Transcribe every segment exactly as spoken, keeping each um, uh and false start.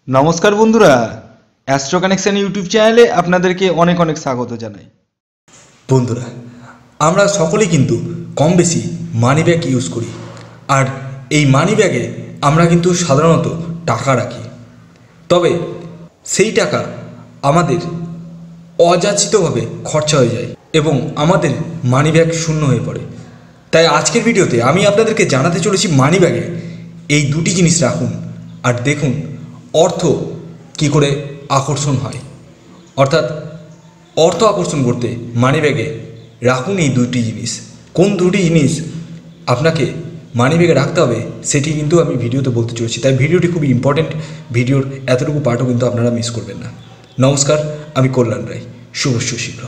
নমস্কার বন্ধুরা, astro connection YouTube চ্যানেলে আপনাদেরকে অনেক অনেক স্বাগত জানাই। বন্ধুরা, আমরা সকলেই কিন্তু কম বেশি মানি ব্যাগ ইউজ করি, আর এই মানি ব্যাগে আমরা কিন্তু সাধারণত টাকা রাখি। তবে সেই টাকা আমাদের অযাচিতভাবে খরচা হয়ে যায় এবং আমাদের মানি ব্যাগ শূন্য হয়ে পড়ে। তাই আজকের ভিডিওতে আমি আপনাদেরকে জানাতে চলেছি মানি ব্যাগে এই দুটি জিনিস রাখুন আর দেখুন অর্থ কী করে আকর্ষণ হয়। অর্থাৎ অর্থ আকর্ষণ করতে মানি ব্যাগে রাখুন এই দুটি জিনিস। কোন দুটি জিনিস আপনাকে মানি ব্যাগে রাখতে হবে সেটি কিন্তু আমি ভিডিওতে বলতে চলেছি, তাই ভিডিওটি খুবই ইম্পর্টেন্ট। ভিডিওর এতটুকু পার্টও কিন্তু আপনারা মিস করবেন না। নমস্কার, আমি কল্যাণ রায়। শুভস্য শীঘ্র।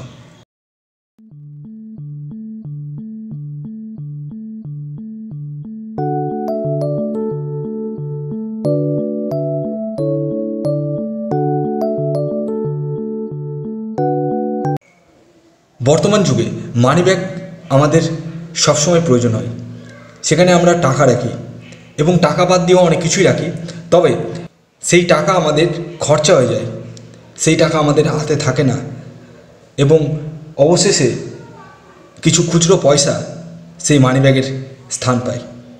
বর্তমান যুগে মানি ব্যাগ আমাদের সবসময় প্রয়োজন হয়। সেখানে আমরা টাকা রাখি এবং টাকা বাদ দিয়েও অনেক কিছুই রাখি। তবে সেই টাকা আমাদের খরচা হয়ে যায়, সেই টাকা আমাদের হাতে থাকে না এবং অবশেষে কিছু খুচরো পয়সা সেই মানি ব্যাগের স্থান পায়।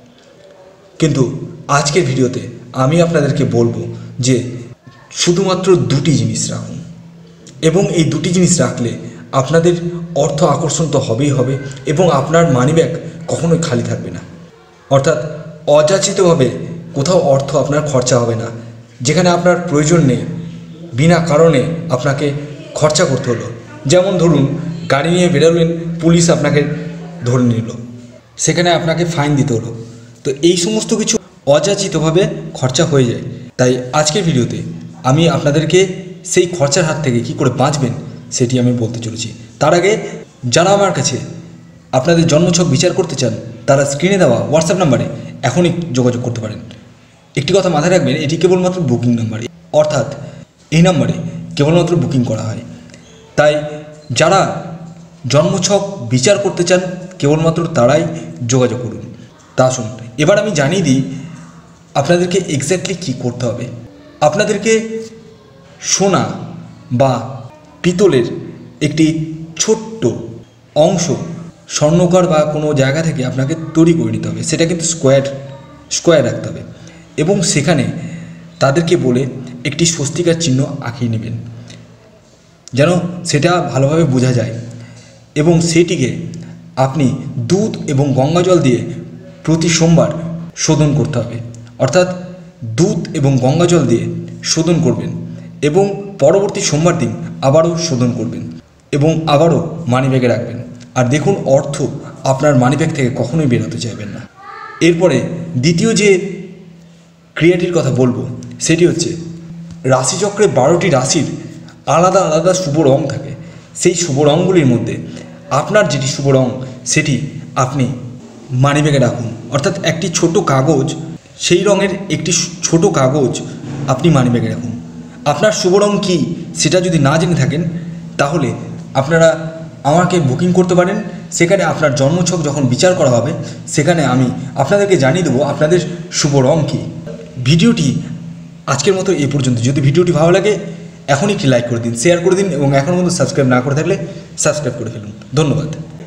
কিন্তু আজকের ভিডিওতে আমি আপনাদেরকে বলবো যে শুধুমাত্র দুটি জিনিস রাখুন এবং এই দুটি জিনিস রাখলে আপনাদের অর্থ আকর্ষণ তো হবেই হবে এবং আপনার মানি ব্যাগ কখনোই খালি থাকবে না। অর্থাৎ অযাচিতভাবে কোথাও অর্থ আপনার খরচা হবে না, যেখানে আপনার প্রয়োজন নেই বিনা কারণে আপনাকে খরচা করতে হলো। যেমন ধরুন, গাড়ি নিয়ে বেরোলেন, পুলিশ আপনাকে ধরে নিল, সেখানে আপনাকে ফাইন দিতে হলো। তো এই সমস্ত কিছু অযাচিতভাবে খরচা হয়ে যায়। তাই আজকের ভিডিওতে আমি আপনাদেরকে সেই খরচার হাত থেকে কী করে বাঁচবেন সেটি আমি বলতে চলেছি। তার আগে যারা আমার কাছে আপনাদের জন্মছক বিচার করতে চান তারা স্ক্রিনে দেওয়া হোয়াটসঅ্যাপ নাম্বারে এখনই যোগাযোগ করতে পারেন। একটি কথা মাথায় রাখবেন, এটি কেবলমাত্র বুকিং নাম্বার, অর্থাৎ এই নাম্বারে কেবলমাত্র বুকিং করা হয়। তাই যারা জন্মছক বিচার করতে চান কেবলমাত্র তারাই যোগাযোগ করুন। তা আসুন এবার আমি জানিয়ে দিই আপনাদেরকে এক্স্যাক্টলি কী করতে হবে। আপনাদেরকে সোনা বা পিতলের একটি ছোট্ট অংশ স্বর্ণকার বা কোনো জায়গা থেকে আপনাকে তৈরি করে নিতে হবে। সেটা কিন্তু স্কোয়ার স্কোয়ার রাখতে হবে এবং সেখানে তাদেরকে বলে একটি স্বস্তিকার চিহ্ন আঁকিয়ে নেবেন যেন সেটা ভালোভাবে বোঝা যায়। এবং সেটিকে আপনি দুধ এবং গঙ্গা জল দিয়ে প্রতি সোমবার শোধন করতে হবে। অর্থাৎ দুধ এবং গঙ্গা জল দিয়ে শোধন করবেন এবং পরবর্তী সোমবার দিন আবারও শোধন করবেন এবং আবারও মানি ব্যাগে রাখবেন। আর দেখুন অর্থ আপনার মানি ব্যাগ থেকে কখনোই বেরোতে চাইবেন না। এরপরে দ্বিতীয় যে ক্রিয়াটির কথা বলবো সেটি হচ্ছে রাশিচক্রে বারোটি রাশির আলাদা আলাদা শুভ রং থাকে। সেই শুভ রঙগুলির মধ্যে আপনার যেটি শুভ রং সেটি আপনি মানি ব্যাগে রাখুন। অর্থাৎ একটি ছোট কাগজ, সেই রঙের একটি ছোট কাগজ আপনি মানি ব্যাগে রাখুন। আপনার শুভ রং কী সেটা যদি না জেনে থাকেন তাহলে আপনারা আমাকে বুকিং করতে পারেন। সেখানে আপনার জন্মছক যখন বিচার করা হবে সেখানে আমি আপনাদেরকে জানিয়ে দেবো আপনাদের শুভ রং কী। ভিডিওটি আজকের মতো এই পর্যন্ত। যদি ভিডিওটি ভালো লাগে এখনই একটি লাইক করে দিন, শেয়ার করে দিন এবং এখনও পর্যন্ত সাবস্ক্রাইব না করে থাকলে সাবস্ক্রাইব করে ফেলুন। ধন্যবাদ।